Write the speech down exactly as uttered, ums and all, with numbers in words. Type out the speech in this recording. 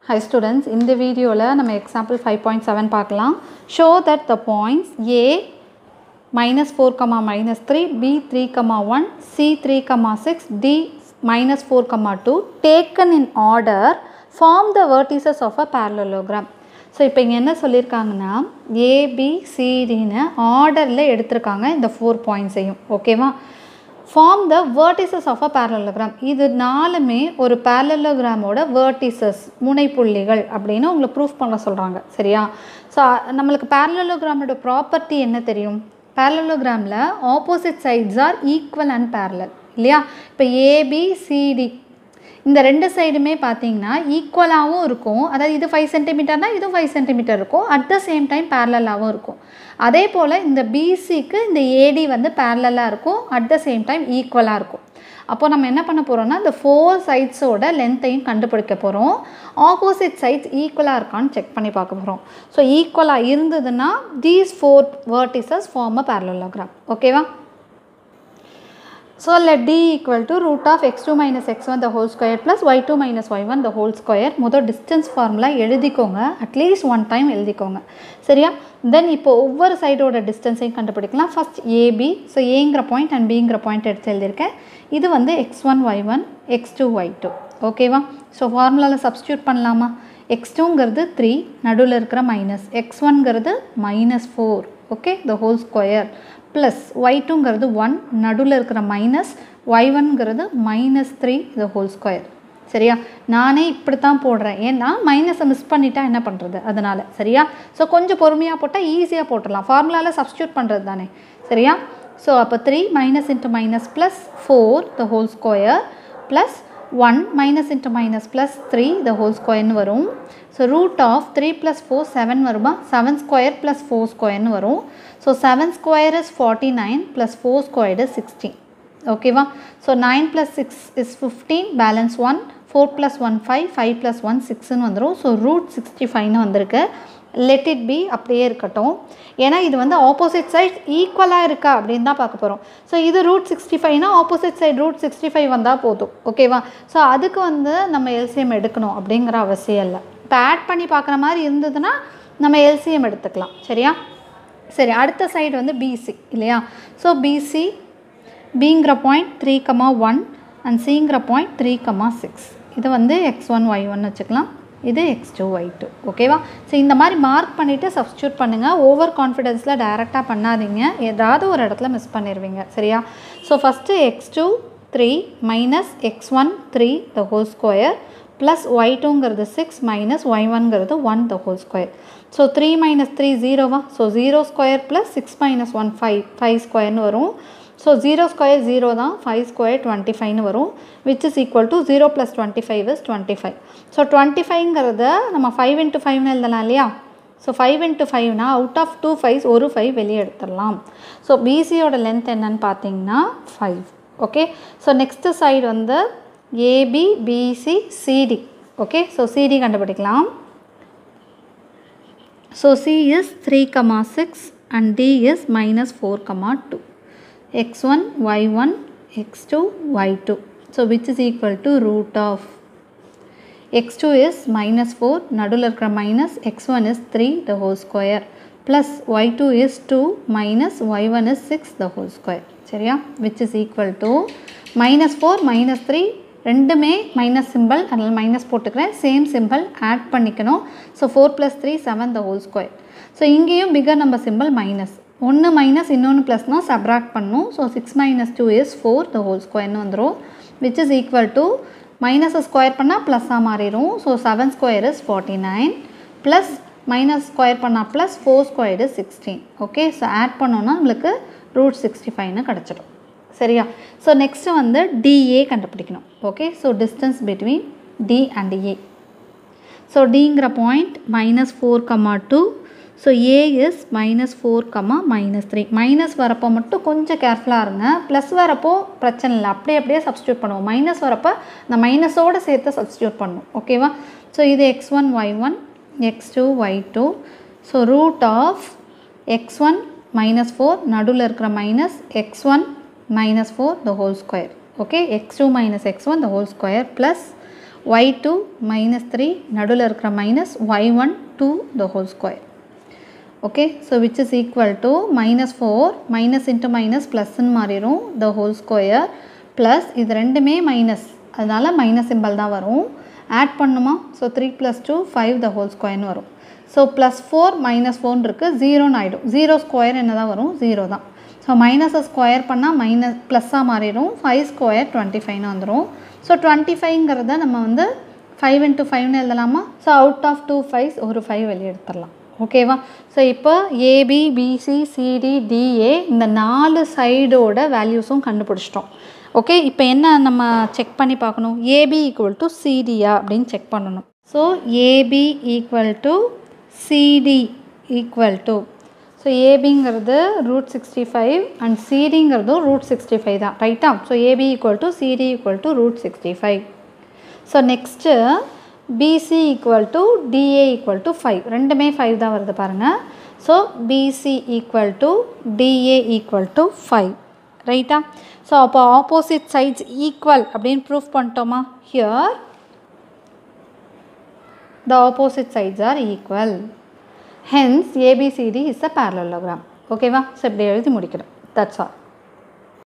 Hi students, in the video la nama example five point seven paakalam. Show that the points A minus four comma minus three, B three comma one, C three comma six, D minus four comma two taken in order form the vertices of a parallelogram. So இப்போ இங்க என்ன சொல்லிருக்காங்கன்னா A B C D னு ஆர்டர்ல எடுத்துருக்காங்க இந்த four points ஐயும் ஓகேவா. Form the vertices of a parallelogram. இது நாலுமே ஒரு parallelogram ஓட vertices முனைப்புள்ளிகள் அப்படினு உங்களுக்கு ப்ரூஃப் பண்ண சொல்றாங்க சரியா. சோ நமக்கு parallelogram ஓட ப்ராப்பர்ட்டி என்ன தெரியும்? Parallelogramல opposite sides are equal and parallel இல்லையா. இப்போ A B C D இந்த ரெண்டு சைடுமே பாத்தீங்கன்னா ஈக்குவலாவும் இருக்கும். அதாவது இது five centimeters னா இது five centimeters இருக்கும். at the same time parallel-ஆவும் இருக்கும். அதே போல இந்த B C க்கு இந்த A D வந்து parallel-ஆ இருக்கும். at the same time equal-ஆ இருக்கும். அப்போ நம்ம என்ன பண்ண போறோம்னா இந்த four sides ஓட length-ஐயும் கண்டுபிடிக்க போறோம். opposite sides equal-ஆ இருக்கான்னு செக் பண்ணி பார்க்க போறோம். சோ ஈக்குவலா இருந்ததுன்னா these four vertices form a parallelogram. ஓகேவா? So let D equal to root of x two minus x one the whole square plus y two minus y one the whole square. முதல் distance formula எழுதிக்கோங்க. at least one time எழுதிக்கோங்க. சரியா? Then இப்போ ஒவ்வொரு சைடோட டிஸ்டன்ஸையும் கண்டுபிடிக்கலாம். First A B. So Aங்கிற point and Bங்கிற point எடுத்து எழுதியிருக்கேன். இது வந்து x one y one x two y two. ஓகேவா? ஸோ ஃபார்முலாவில் சப்ஸ்டியூட் பண்ணலாமா? x two-ங்கிறது three, நடுவில் இருக்கிற மைனஸ், x one-ங்கிறது minus four, okay, the whole square, plus y two-ங்கிறது one, நடுவில் இருக்கிற மைனஸ், y one-ங்கிறது minus three, the whole square. சரியா? நானே இப்படி தான் போடுறேன். ஏன்னா மைனஸை மிஸ் பண்ணிட்டா என்ன பண்ணுறது அதனால. சரியா? ஸோ கொஞ்சம் பொறுமையாக போட்டால் ஈஸியாக போட்டுடலாம். ஃபார்முலாவில் சப்ஸ்டியூட் பண்ணுறது தானே. சரியா? ஸோ அப்போ three minus into minus plus four the whole square plus one minus into minus plus three the whole square னு வரும். So root of three plus four seven வருமா? seven square plus four square னு வரும். So seven square is forty-nine plus four square is sixteen. ஓகேவா? So nine plus six is fifteen, balance one, four plus one five, five plus one six னு வந்துரும். So root sixty-five னு வந்திருக்கு. Let it be அப்படியே இருக்கட்டும். ஏன்னா இது வந்து ஆப்போசிட் சைட் ஈக்குவலாக இருக்கா அப்படின்னு தான் பார்க்க போகிறோம். ஸோ இது ரூட் சிக்ஸ்டி ஃபைவ்னா opposite side root sixty five வந்தால் போதும். ஓகேவா? ஸோ அதுக்கு வந்து நம்ம எல்சிஎம் எடுக்கணும் அப்படிங்கிற அவசியம் இல்லை. இப்போ ஆட் பண்ணி பார்க்குற மாதிரி இருந்ததுன்னா நம்ம எல்சிஎம் எடுத்துக்கலாம். சரியா? சரி, அடுத்த சைடு வந்து பிசி இல்லையா? ஸோ பிசி பிங்கிற point three comma one and சிங்கிற பாயிண்ட் த்ரீ கமா சிக்ஸ். இது வந்து எக்ஸ் ஒன் ஒய் ஒன் வச்சுக்கலாம். இது எக்ஸ் டூ ஒய் டூ. ஓகேவா? ஸோ இந்த மாதிரி மார்க் பண்ணிவிட்டு சப்ஸ்டியூட் பண்ணுங்கள். ஓவர் கான்ஃபிடென்ஸில் டைரெக்டாக பண்ணாதீங்க. ஏதாவது ஒரு இடத்துல மிஸ் பண்ணிடுவீங்க. சரியா? So first x two three minus x one three the whole square plus y டூங்கிறது சிக்ஸ் மைனஸ் ஒய் ஒன்ங்கிறது one the whole square. So three minus three ஜீரோவா? So zero square plus six minus one five five ஸ்கொயர்னு வரும். So zero square zero தான், five square twenty ஃபைவ்னு வரும். Which is equal to zero plus twenty five is twenty five. So twenty ஃபைவ்ங்கிறத நம்ம five into ஃபைவ்னு எழுதலாம் இல்லையா? ஸோ ஃபைவ் இன்ட்டு ஃபைவ்னா அவுட் ஆஃப் டூ ஃபைவ்ஸ் ஒரு ஃபைவ் வெளியே எடுத்துடலாம். ஸோ பிசியோட லென்த் என்னன்னு பார்த்தீங்கன்னா five. Okay, so next side வந்து AB BC CD. Okay, so CD கண்டுபிடிக்கலாம். So C is three comma six and D is minus four comma two. x one y one x two y two. So which is equal to root of x two is minus four, நடுவில் இருக்கிற minus, x one is three the whole square plus y two is two minus y one is six the whole square. சரியா? which is equal to minus four minus three ரெண்டுமே minus simple, அதனால் minus போட்டுக்கிறேன். Same simple add பண்ணிக்கணும். So four plus three seven the whole square. So இங்கேயும் figure number simple minus, ஒன்று minus இன்னொன்று ப்ளஸ்னால் subtract பண்ணணும். So six minus two is four the whole ஸ்கொயர்னு வந்துடும். விச் இஸ் ஈக்குவல் டு மைனஸை ஸ்கொயர் பண்ணால் ப்ளஸ்ஸாக மாறிடும். So seven square is forty nine plus minus square பண்ணால் plus four square is sixteen. Okay, so add பண்ணோன்னா நம்மளுக்கு ரூட் சிக்ஸ்டி ஃபைவ்னு கிடச்சிடும். சரியா? ஸோ நெக்ஸ்ட்டு வந்து டிஏ கண்டுபிடிக்கணும். Okay, so distance between D and A. So டிங்கிற point minus four comma two. So A is minus four comma minus three. Minus வரப்போ மட்டும் கொஞ்சம் கேர்ஃபுல்லாக இருங்க. ப்ளஸ் வரப்போ பிரச்சனை இல்லை, அப்படியே அப்படியே சப்ஸ்டியூட் பண்ணுவோம். மைனஸ் வரப்போ இந்த மைனஸோடு சேர்த்து சப்ஸ்டியூட் பண்ணுவோம். ஓகேவா? ஸோ இது x one y one x two y two. So root of x one minus four, நடுவில் இருக்கிற minus, x one minus four the whole square. Okay, x two minus x one the whole square plus y two minus three நடுவில் இருக்கிற minus y one two the whole square. Okay, so which is equal to minus four minus into minus ப்ளஸ்ன்னு மாறிடும் the whole square plus இது ரெண்டுமே minus, அதனால் minus simple தான் வரும். Add பண்ணுமா? So three plus two five the whole ஸ்கொயர்னு வரும். ஸோ ப்ளஸ் ஃபோர் மைனஸ் ஃபோர்னு இருக்குது, ஜீரோன்னு ஆகிடும். ஜீரோ ஸ்கொயர் என்ன தான் வரும்? ஜீரோ தான். ஸோ மைனஸை ஸ்கொயர் பண்ணால் மைனஸ் ப்ளஸ்ஸாக மாறிடும். ஃபைவ் ஸ்கொயர் டுவெண்ட்டி ஃபைவ்னு வந்துடும். ஸோ டுவெண்ட்டி ஃபைவ்ங்கிறத நம்ம வந்து ஃபைவ் இன்ட்டு ஃபைவ்னு எழுதலாமா? So out of two fives ஒரு ஃபைவ் வெளியே எடுத்துடலாம். ஓகேவா? ஸோ இப்போ ஏபி பிசி சிடி டிஏ இந்த நாலு சைடோட வேல்யூஸும் கண்டுபிடிச்சிட்டோம். ஓகே, இப்போ என்ன நம்ம செக் பண்ணி பார்க்கணும்? ஏபி ஈக்குவல் டு சிடியா அப்படின்னு செக் பண்ணணும். So AB equal to CD equal to, so ஏபிங்கிறது ரூட் சிக்ஸ்டி ஃபைவ் அண்ட் சிடிங்கிறதும் ரூட் சிக்ஸ்டி ஃபைவ் தான், ரைட்டா? So AB equal to CD equal to root sixty five. So next BC equal to DA equal to five, ரெண்டுமே five தான் வருது பாருங்கள். So BC equal to DA equal to five, ரைட்டா? So அப்போ opposite sides equal அப்படின்னு proof பண்ணிட்டோமா? Here the opposite sides are equal, hence A B C D is a parallelogram. ஓகேவா? So இப்படி எழுதி முடிக்கிறோம். That's all.